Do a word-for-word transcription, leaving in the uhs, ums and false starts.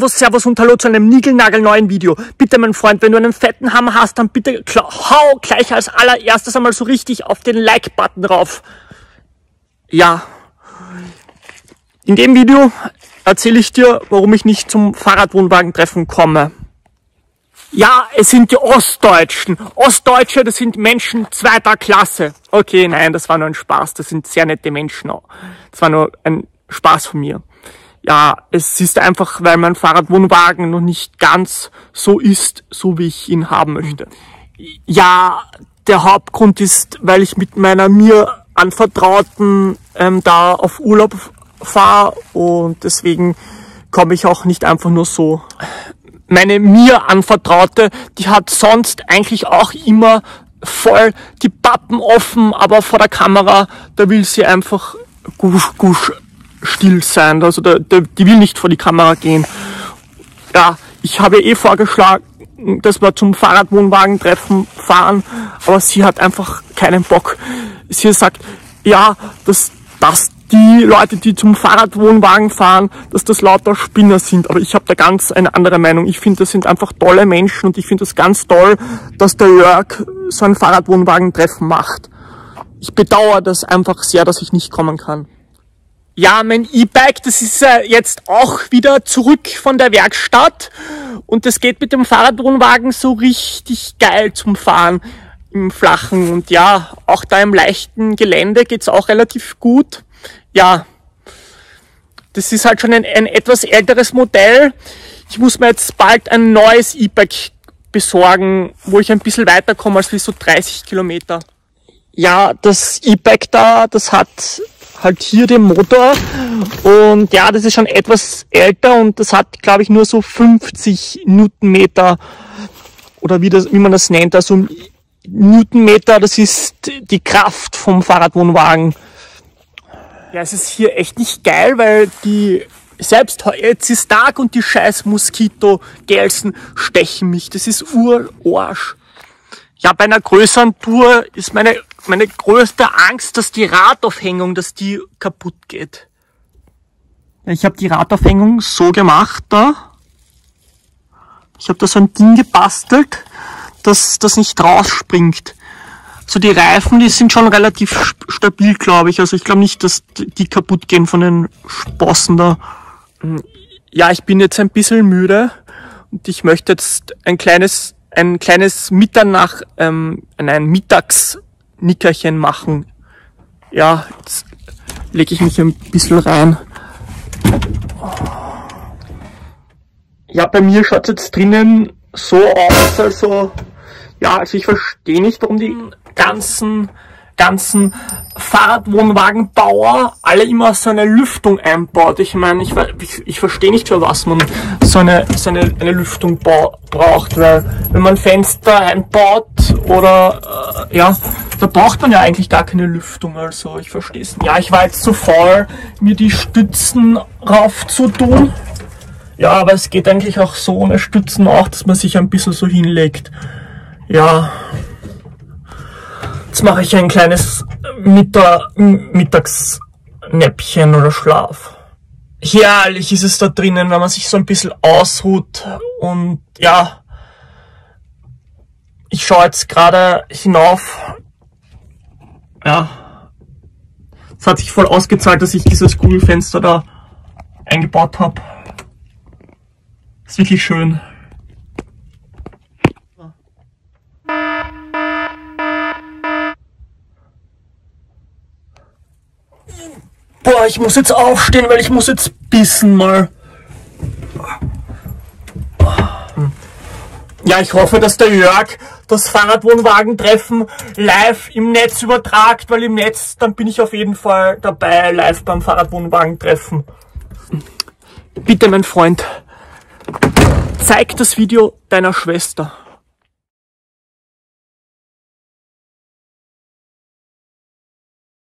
Servus, Servus und Hallo zu einem niegelnagelneuen Video. Bitte, mein Freund, wenn du einen fetten Hammer hast, dann bitte hau gleich als allererstes einmal so richtig auf den Like-Button drauf. Ja. In dem Video erzähle ich dir, warum ich nicht zum Fahrradwohnwagentreffen komme. Ja, es sind die Ostdeutschen. Ostdeutsche, das sind Menschen zweiter Klasse. Okay, nein, das war nur ein Spaß. Das sind sehr nette Menschen. Das war nur ein Spaß von mir. Ja, es ist einfach, weil mein Fahrradwohnwagen noch nicht ganz so ist, so wie ich ihn haben möchte. Ja, der Hauptgrund ist, weil ich mit meiner mir Anvertrauten ähm, da auf Urlaub fahre und deswegen komme ich auch nicht einfach nur so. Meine mir Anvertraute, die hat sonst eigentlich auch immer voll die Pappen offen, aber vor der Kamera, da will sie einfach gusch, gusch still sein, also da, da, die will nicht vor die Kamera gehen. Ja, ich habe eh vorgeschlagen, dass wir zum Fahrradwohnwagentreffen fahren, aber sie hat einfach keinen Bock. Sie sagt, ja, dass, dass die Leute, die zum Fahrradwohnwagen fahren, dass das lauter Spinner sind, aber ich habe da ganz eine andere Meinung. Ich finde, das sind einfach tolle Menschen und ich finde das ganz toll, dass der Jörg so ein Fahrradwohnwagentreffen macht. Ich bedauere das einfach sehr, dass ich nicht kommen kann. Ja, mein E-Bike, das ist äh, jetzt auch wieder zurück von der Werkstatt und das geht mit dem Fahrradwohnwagen so richtig geil zum Fahren im Flachen und ja, auch da im leichten Gelände geht's auch relativ gut. Ja, das ist halt schon ein, ein etwas älteres Modell. Ich muss mir jetzt bald ein neues E-Bike besorgen, wo ich ein bisschen weiterkomme als wie so dreißig Kilometer. Ja, das E-Bike da, das hat halt hier den Motor und ja, das ist schon etwas älter und das hat, glaube ich, nur so fünfzig Newtonmeter oder wie, das, wie man das nennt, also Newtonmeter, das ist die Kraft vom Fahrradwohnwagen. Ja, es ist hier echt nicht geil, weil die, selbst jetzt ist Tag und die scheiß Moskito-Gelsen stechen mich, das ist urarsch. Ja, bei einer größeren Tour ist meine, meine größte Angst, dass die Radaufhängung, dass die kaputt geht. Ich habe die Radaufhängung so gemacht da. Ich habe da so ein Ding gebastelt, dass das nicht rausspringt. So die Reifen, die sind schon relativ stabil, glaube ich. Also ich glaube nicht, dass die kaputt gehen von den Sprossen da. Ja, ich bin jetzt ein bisschen müde und ich möchte jetzt ein kleines ein kleines Mitternach, ähm, ein Mittagsnickerchen machen. Ja, jetzt lege ich mich ein bisschen rein. Ja, bei mir schaut es jetzt drinnen so aus, also, ja, also ich verstehe nicht, warum die ganzen, ganzen Fahrradwohnwagenbauer alle immer so eine Lüftung einbaut. Ich meine, ich, ich, ich verstehe nicht, für was man so eine, so eine, eine Lüftung braucht, weil wenn man Fenster einbaut oder, äh, ja, da braucht man ja eigentlich gar keine Lüftung, also ich verstehe es nicht. Ja, ich war jetzt zu faul, mir die Stützen rauf zu tun. Ja, aber es geht eigentlich auch so ohne Stützen auch, dass man sich ein bisschen so hinlegt. Ja. Jetzt mache ich ein kleines Mittag Mittagsnäppchen oder Schlaf. Herrlich ist es da drinnen, wenn man sich so ein bisschen ausruht und ja, ich schaue jetzt gerade hinauf. Ja, es hat sich voll ausgezahlt, dass ich dieses Kugelfenster da eingebaut habe. Ist wirklich schön. Boah, ich muss jetzt aufstehen, weil ich muss jetzt pissen mal. Ja, ich hoffe, dass der Jörg das Fahrradwohnwagentreffen live im Netz übertragt, weil im Netz, dann bin ich auf jeden Fall dabei, live beim Fahrradwohnwagentreffen. Bitte, mein Freund, zeig das Video deiner Schwester.